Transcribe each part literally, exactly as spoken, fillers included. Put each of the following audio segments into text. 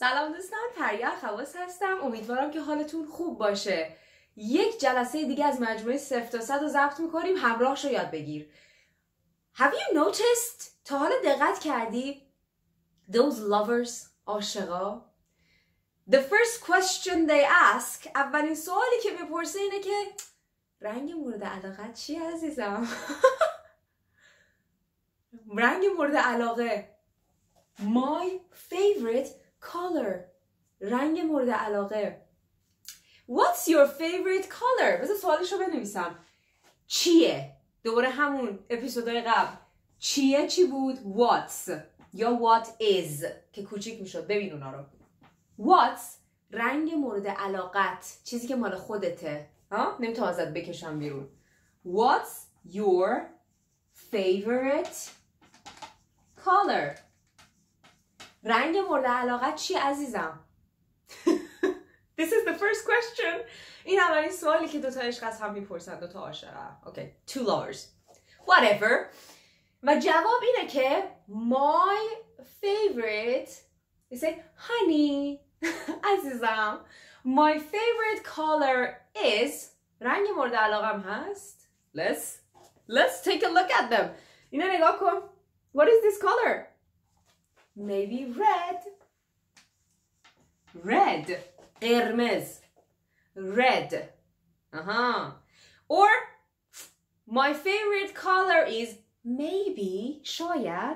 سلام دوستان، پریا اخواس هستم. امیدوارم که حالتون خوب باشه. یک جلسه دیگه از مجموعه صفر تا صد رو ضبط میکنیم. همراهش رو یاد بگیر. Have you noticed؟ تا حالا دقت کردی؟ Those lovers، عاشقا. The first question they ask، اولین سوالی که میپرسه اینه که رنگ مورد علاقت چیه عزیزم؟ رنگ مورد علاقه. My favorite color. رنگ مورد علاقه. What's your favorite color؟ بذار سوالش رو بنویسم. چیه؟ دوباره همون اپیزودهای قبل. چیه چی بود؟ What's یا what is که کوچیک میشد. ببین اونا رو. What's رنگ مورد علاقت، چیزی که مال خودته. ها؟ نمیتونم ازت بکشم بیرون. What's your favorite color؟ رنگ مورد علاقت چی عزیزم؟ This is the first question. این اولین سوالی که دوتا عشق از هم میپرسن، دوتا عاشق. Okay, two lovers. Whatever. و جواب اینه که my favorite. You say, honey. عزیزم. My favorite color is. رنگ مورد علاقم هست. Let's let's take a look at them. اینو نگاه کن. What is this color? Maybe red. Red. قرمز. Red. Uh-huh. Or my favorite color is maybe شاید.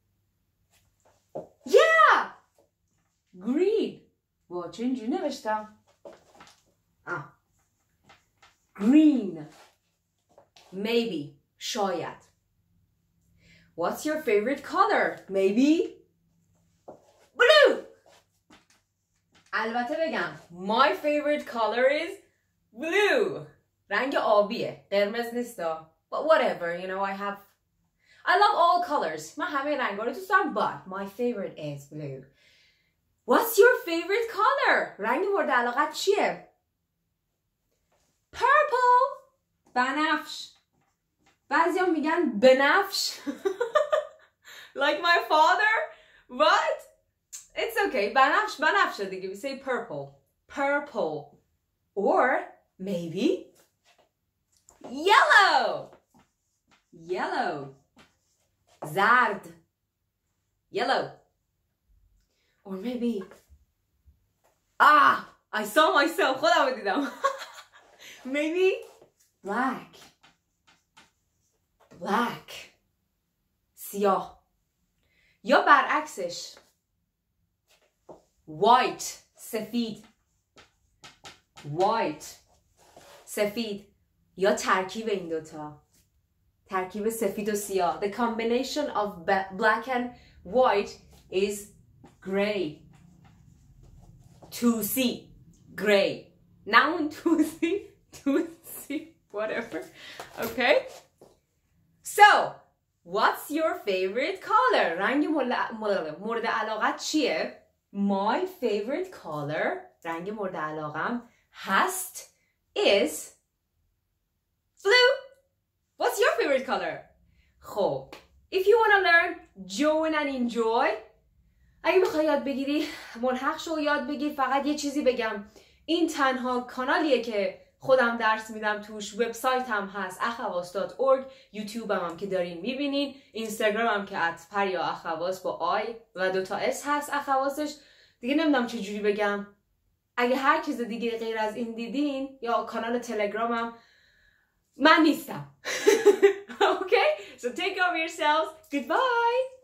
Yeah. Green. وا چه اینجوری نوشتم؟ آه. Green. Maybe شاید. What's your favorite color? Maybe blue. البته بگم my favorite color is blue. رنگ آبیه. قرمز نیستا. But whatever, you know, I have I love all colors. من همه رنگا رو دوست دارم. But my favorite is blue. What's your favorite color? رنگ مورد علاقت چیه؟ Purple. بنفش. بعضی هم میگن بنفش. Like my father? What? It's okay. بنفش بنفش دیگه. We say purple. Purple. Or maybe yellow. Yellow. زرد. Yellow. Or maybe Ah! I saw myself. خودم رو دیدم. Maybe black. Black. سیاه. یا برعکسش. White. سفید. White. سفید. یا ترکیب این دوتا. ترکیب سفید و سیاه. The combination of black and white is gray. two C. Gray. Now in two C. two C. Whatever. Okay? So, what's your favorite color? رنگ مورد علاقت چیه؟ My favorite color, رنگ مورد علاقم هست is blue. What's your favorite color? خب, if you want to learn, join and enjoy. اگه میخوای یاد بگیری، ملحق شو یاد بگیر. فقط یه چیزی بگم. این تنها کانالیه که خودم درس میدم توش. وبسایت هم هست اخواس دات اورگ. یوتیوب هم, هم که دارین میبینین. اینستاگرام هم که ات پریا اخواس با آی و دوتا اس هست اخواسش. دیگه نمیدونم چجوری بگم. اگه هر چیز دیگه غیر از این دیدین یا کانال تلگرامم، من نیستم. Okay? So take care of yourselves. Goodbye.